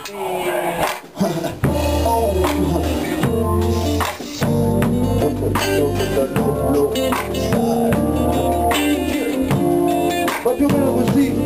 Ma più o meno così,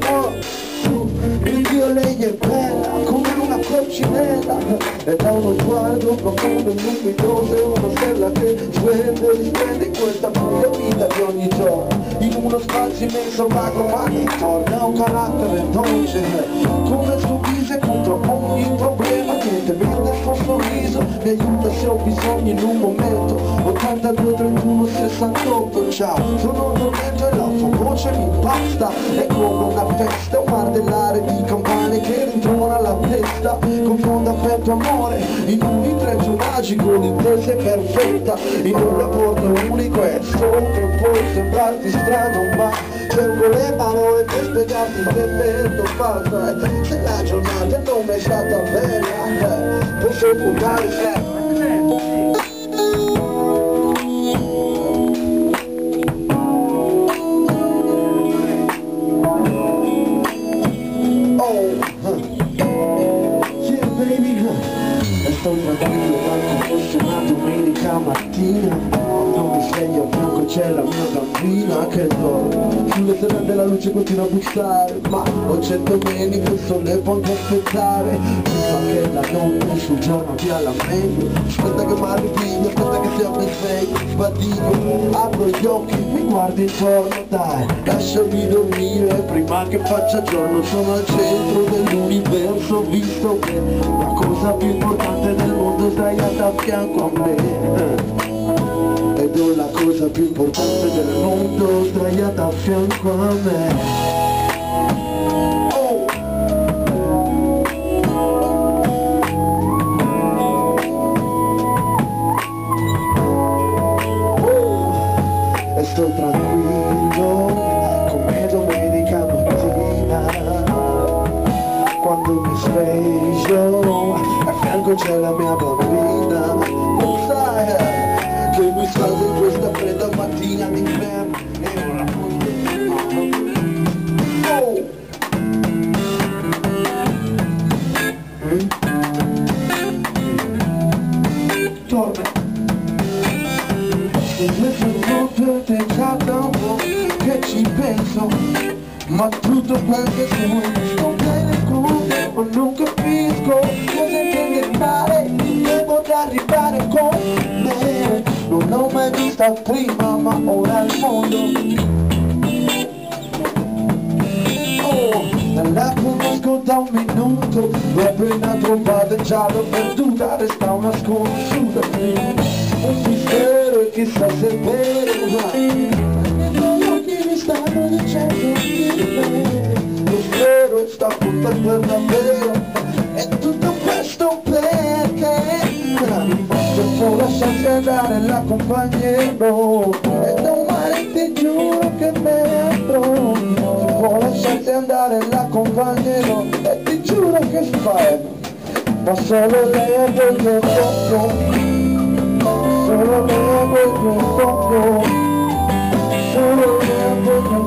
il Dio lei è bella come una coccinella e da uno sguardo profondo e luminoso è una stella che splende e risplende in questa buia vita di ogni giorno in uno spazio immenso vago ma che torna un carattere dolce come il suo viso e contro ogni problema niente vede il suo sorriso mi aiuta se ho bisogno in un momento 82 31 68 ciao sono dormendo e la sua voce mi basta è come una festa un mar dell'aria di campane che rintona la testa confonde affetto e amore in un intreccio magico l'intesa è perfetta in un rapporto unico è solo che puoi sembrarti strano ma cerco le parole per spiegarti che vento passa se la giornata non è stata bella posso puntare sempre sto tranquillo quando fosse una domenica mattina non mi sveglio a fianco c'è la mia bambina che dorme sulle terre della luce continua a bussare ma ho 100 meni che il sole può anche aspettare prima che la notte sul giorno dia la meglio aspetta che mi arrivi aspetta che sia ben sveglio sbadiglio apro gli occhi mi guardo intorno dai lasciami dormire prima che faccia giorno sono al centro dell'universo visto che la cosa più importante del mondo sdraiata a fianco a me ed ho la cosa più importante del mondo sdraiata a fianco a me e sto tranquillo come domenica mattina quando mi sveglio a fianco c'è la mia bambina non sai che mi salva in questa fredda mattina d'inverno e ora torna invece notte te già da un po' che ci penso ma tutto quel che sono sto bene con te ma non capisco cosa intende fare devo arrivare con me non l'ho mai vista prima ma ora il mondo la conosco da un minuto l'ho appena trovata già l'ho perduta resta una sconosciuta un mistero e chissà se è vero mi stanno dicendo di me lo spero e sta puntando per davvero e tutto questo perché se può lasciarsi andare l'accompagnerò e domani ti giuro che me andrò se può lasciarsi andare l'accompagnerò e ti giuro che sparo ma solo lei ha voglio poco solo lei ha voglio poco solo lei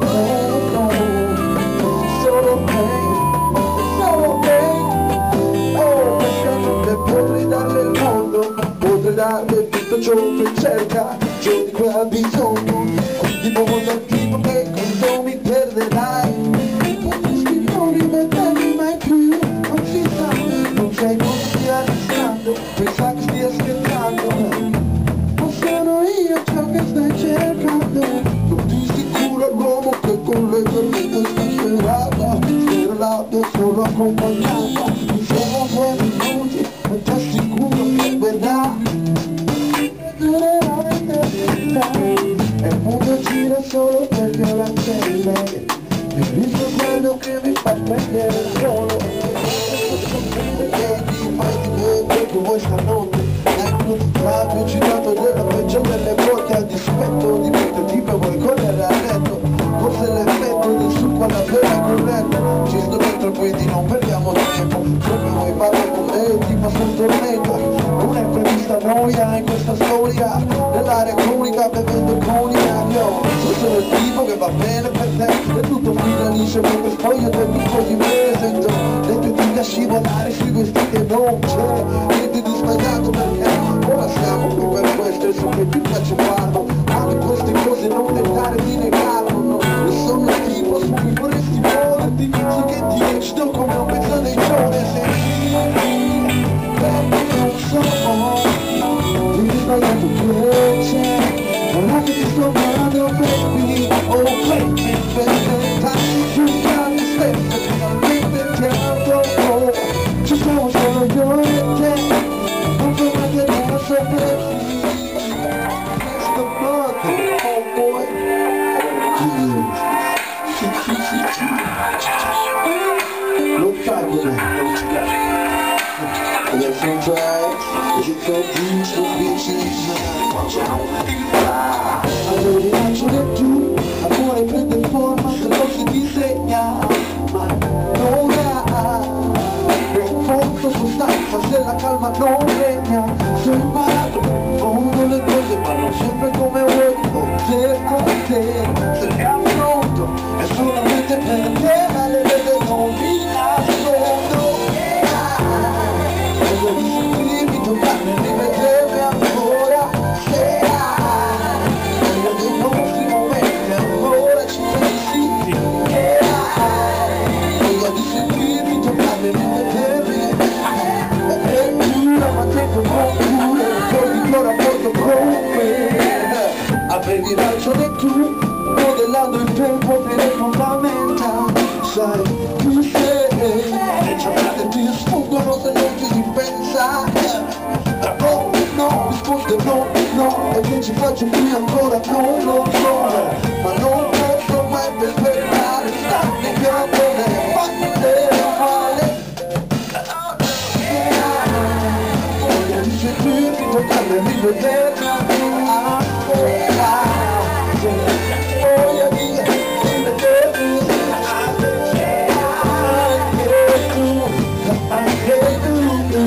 potrei darle il mondo, potrei darle tutto ciò che cerca, ciò di cui ha bisogno, quindi mondo attivo che con non mi perderai, potresti non rimettermi mai più, non si sa, non sei non stia restando, pensa che stia scherzando, ma sono io ciò che stai cercando, non ti sicuro l'uomo che con le per questa serata, sperlato solo accompagnata, siamo 2 minuti. E ti assicuro che verrà durerà l'eternità e il mondo gira solo perché ora c'è lei e visto quello che mi fa prendere il solo e ti fai di me perché vuoi stanotte non ti travi ho citato della peggio delle volte a dispetto di me che tipo vuoi correre a letto forse l'effetto del succo alla vera corretta ci sto dentro quindi non perdiamo tempo come vuoi parlare con me ti passo un tormento non è prevista noia in questa storia nell'area comunica bevendo cognac io sono il tipo che va bene per te e tutto fila liscio come spoglio del picco di me sento le tue dita scivolare sui vestiti e non c'è niente di sbagliato perché ora siamo qui per questo e so che ti piace farlo. Anche queste cose non tentare di negarlo, no. E sono il tipo su cui vorresti muoverti, so che ti eccito come un pezzo dei giorni. Se non so, ti sbagliato che c'è, ora che ti sto parlando baby, oh baby, baby, tanti più grandi stesse, finalmente ti amo, oh, ci siamo solo io e te, non tornate da una sorpresa, questo notte, oh boy, lo fai con me. There's no price, is it so beautiful, bitches? Allora faccio le tu, amore prende forma, se non si disegna, ma non ha un fondo sostanza, se la calma non regna. So imparato, fondo le cose vanno sempre come vuoi, con te, se è pronto, è solamente per te, ma le vede non mi nascondo. Scrivi, toccarmi, rivedremi ancora, se hai meglio dei nostri momenti, ancora ci pensi, che hai voglia di sentirmi, toccarmi, rivedermi, e tu la mantengo con cura, ricordi il tuo rapporto con me, avevi ragione tu, modellando il tempo per le fondamenta, sai, tu sei, le giornate ti sfuggono se non ti ripensa, no, no, risponde no, no, e che ci faccio qui ancora non lo so, ma non posso mai perseverare, starmi piano nelle fatte male, voglio di sentirti, toccarmi, rivedermi ancora, voglio di rivedermi, anche tu,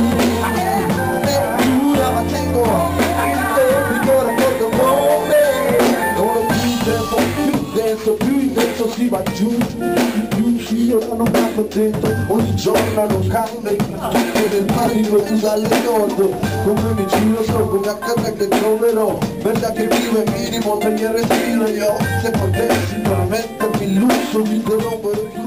la mantengo, ancora ricordo come, non ho più intenso, si va giù, sì, ora non mi accontento, ogni giorno non cambia, e del marito usa le note, come mi giro so come accade che troverò, merda che vive minimo, tagliare respiro io, se potessi permettermi il lusso di interrompere